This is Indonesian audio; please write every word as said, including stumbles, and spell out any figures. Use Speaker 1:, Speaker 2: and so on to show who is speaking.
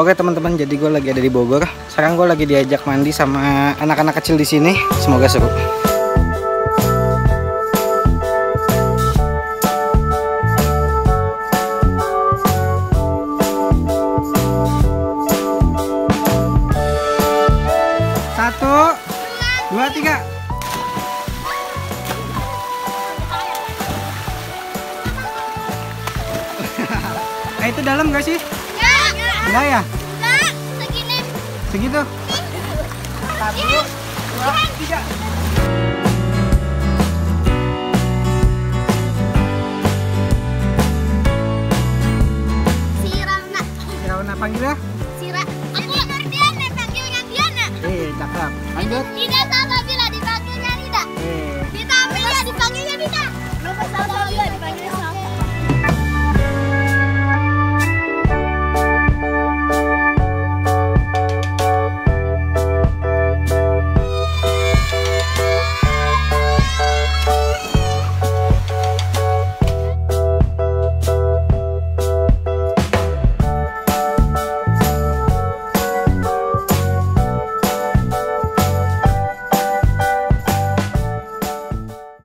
Speaker 1: Oke teman-teman, jadi gue lagi ada di Bogor. Sekarang gue lagi diajak mandi sama anak-anak kecil di sini. Semoga seru. Satu, dua, tiga. Eh itu dalam gak sih? Enggak ya?
Speaker 2: Enggak, segini.
Speaker 1: Segitu? Satu, dua, tiga.
Speaker 2: Si Rauna.
Speaker 1: Si Rauna panggilnya?
Speaker 2: Si Ra. Aku Nurdiana, panggilnya Diana.
Speaker 1: Eh, cakep. Lanjut.
Speaker 2: Rida sama Bila dipanggilnya Rida.
Speaker 1: Eh.
Speaker 2: Dita Amelia dipanggilnya Dita. Lupa sama Bila dipanggilnya